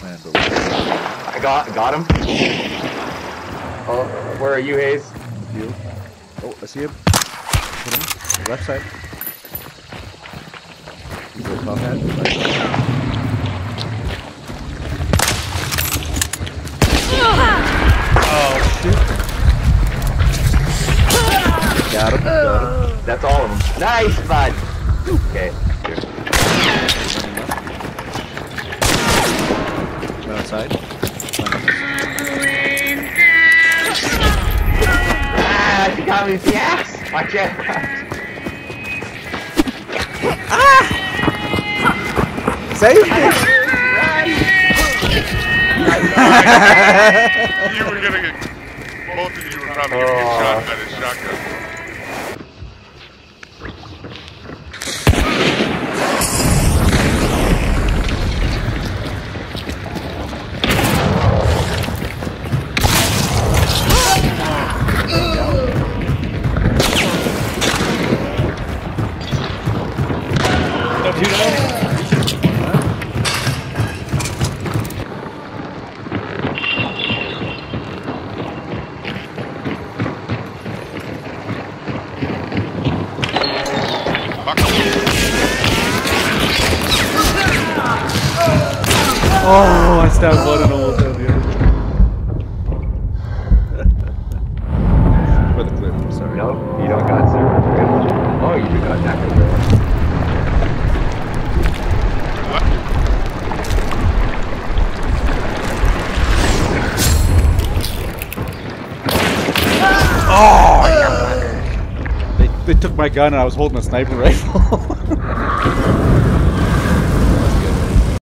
land over. I got him. Oh, where are you, Hayes? You. Oh, I see him. Hit him. Left side. He's a top hat. Right side. Oh shit! Got him. That's all of them. Nice, bud. Okay. Right outside. Ah, she got me in the ass. Watch out. Save me! You were gonna get, both of you were probably gonna get shot by this shotgun. Oh, I stabbed one and almost down the other. For the clip, sorry. No, you don't got server. Oh, you do got that. What? Oh, yeah. They took my gun and I was holding a sniper rifle.